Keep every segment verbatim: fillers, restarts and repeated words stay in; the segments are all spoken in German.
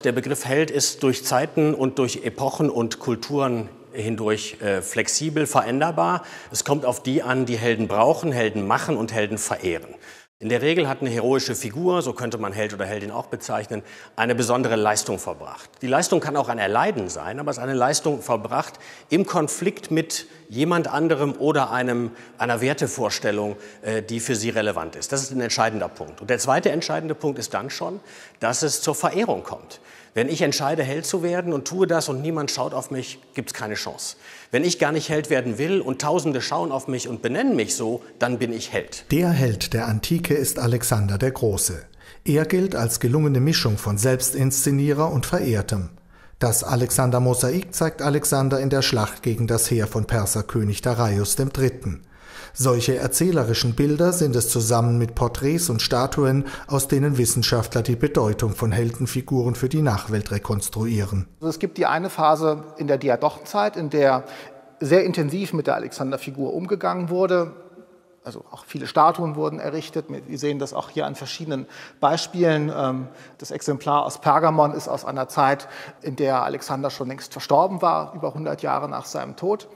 Der Begriff Held ist durch Zeiten und durch Epochen und Kulturen hindurch äh, flexibel, veränderbar. Es kommt auf die an, die Helden brauchen, Helden machen und Helden verehren. In der Regel hat eine heroische Figur, so könnte man Held oder Heldin auch bezeichnen, eine besondere Leistung verbracht. Die Leistung kann auch ein Erleiden sein, aber es ist eine Leistung verbracht im Konflikt mit jemand anderem oder einem, einer Wertevorstellung, äh, die für sie relevant ist. Das ist ein entscheidender Punkt. Und der zweite entscheidende Punkt ist dann schon, dass es zur Verehrung kommt. Wenn ich entscheide, Held zu werden und tue das und niemand schaut auf mich, gibt es keine Chance. Wenn ich gar nicht Held werden will und Tausende schauen auf mich und benennen mich so, dann bin ich Held. Der Held der Antike ist Alexander der Große. Er gilt als gelungene Mischung von Selbstinszenierer und Verehrtem. Das Alexander-Mosaik zeigt Alexander in der Schlacht gegen das Heer von Perserkönig Darius der Dritte. Solche erzählerischen Bilder sind es zusammen mit Porträts und Statuen, aus denen Wissenschaftler die Bedeutung von Heldenfiguren für die Nachwelt rekonstruieren. Also es gibt die eine Phase in der Diadochenzeit, in der sehr intensiv mit der Alexander-Figur umgegangen wurde. Also auch viele Statuen wurden errichtet. Wir sehen das auch hier an verschiedenen Beispielen. Das Exemplar aus Pergamon ist aus einer Zeit, in der Alexander schon längst verstorben war, über hundert Jahre nach seinem Tod.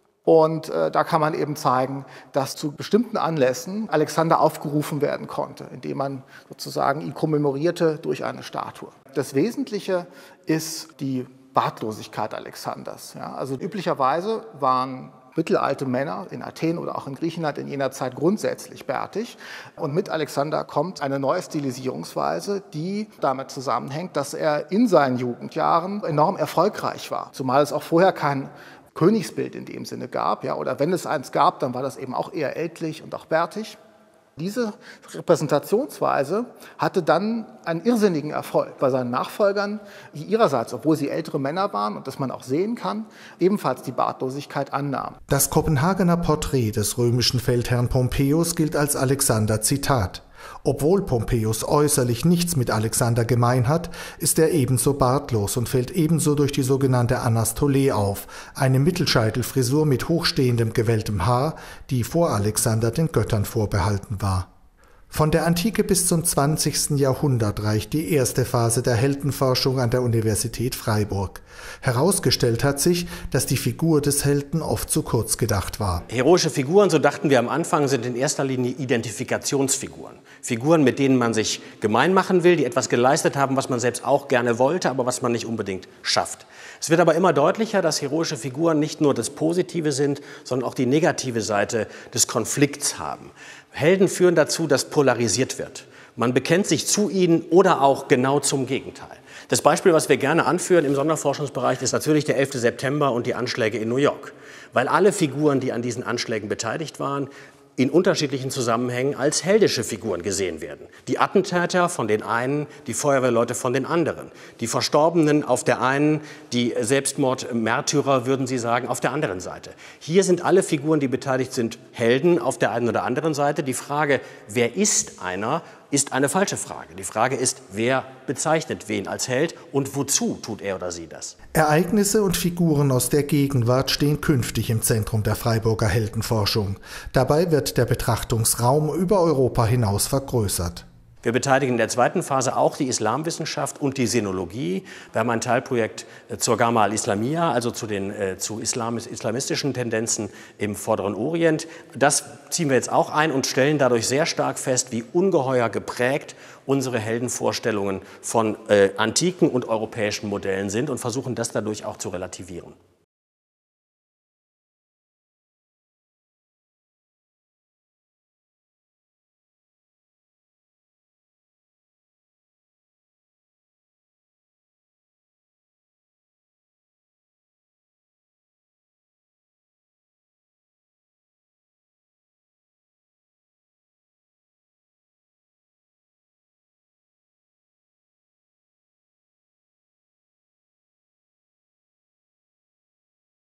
Und äh, da kann man eben zeigen, dass zu bestimmten Anlässen Alexander aufgerufen werden konnte, indem man sozusagen ihn kommemorierte durch eine Statue. Das Wesentliche ist die Bartlosigkeit Alexanders. Ja, also üblicherweise waren mittelalte Männer in Athen oder auch in Griechenland in jener Zeit grundsätzlich bärtig. Und mit Alexander kommt eine neue Stilisierungsweise, die damit zusammenhängt, dass er in seinen Jugendjahren enorm erfolgreich war. Zumal es auch vorher kein Königsbild in dem Sinne gab, ja, oder wenn es eins gab, dann war das eben auch eher ältlich und auch bärtig. Diese Repräsentationsweise hatte dann einen irrsinnigen Erfolg bei seinen Nachfolgern, die ihrerseits, obwohl sie ältere Männer waren und das man auch sehen kann, ebenfalls die Bartlosigkeit annahmen. Das Kopenhagener Porträt des römischen Feldherrn Pompeius gilt als Alexander-Zitat. Obwohl Pompeius äußerlich nichts mit Alexander gemein hat, ist er ebenso bartlos und fällt ebenso durch die sogenannte Anastolee auf, eine Mittelscheitelfrisur mit hochstehendem gewelltem Haar, die vor Alexander den Göttern vorbehalten war. Von der Antike bis zum zwanzigsten Jahrhundert reicht die erste Phase der Heldenforschung an der Universität Freiburg. Herausgestellt hat sich, dass die Figur des Helden oft zu kurz gedacht war. Heroische Figuren, so dachten wir am Anfang, sind in erster Linie Identifikationsfiguren. Figuren, mit denen man sich gemein machen will, die etwas geleistet haben, was man selbst auch gerne wollte, aber was man nicht unbedingt schafft. Es wird aber immer deutlicher, dass heroische Figuren nicht nur das Positive sind, sondern auch die negative Seite des Konflikts haben. Helden führen dazu, dass polarisiert wird. Man bekennt sich zu ihnen oder auch genau zum Gegenteil. Das Beispiel, was wir gerne anführen im Sonderforschungsbereich, ist natürlich der elfte September und die Anschläge in New York. Weil alle Figuren, die an diesen Anschlägen beteiligt waren, in unterschiedlichen Zusammenhängen als heldische Figuren gesehen werden. Die Attentäter von den einen, die Feuerwehrleute von den anderen. Die Verstorbenen auf der einen, die Selbstmordmärtyrer, würden Sie sagen, auf der anderen Seite. Hier sind alle Figuren, die beteiligt sind, Helden auf der einen oder anderen Seite. Die Frage, wer ist einer, ist eine falsche Frage. Die Frage ist, wer bezeichnet wen als Held und wozu tut er oder sie das? Ereignisse und Figuren aus der Gegenwart stehen künftig im Zentrum der Freiburger Heldenforschung. Dabei wird der Betrachtungsraum über Europa hinaus vergrößert. Wir beteiligen in der zweiten Phase auch die Islamwissenschaft und die Sinologie. Wir haben ein Teilprojekt zur Gamma al-Islamiyya, also zu den äh, zu Islamis, islamistischen Tendenzen im Vorderen Orient. Das ziehen wir jetzt auch ein und stellen dadurch sehr stark fest, wie ungeheuer geprägt unsere Heldenvorstellungen von äh, antiken und europäischen Modellen sind und versuchen das dadurch auch zu relativieren.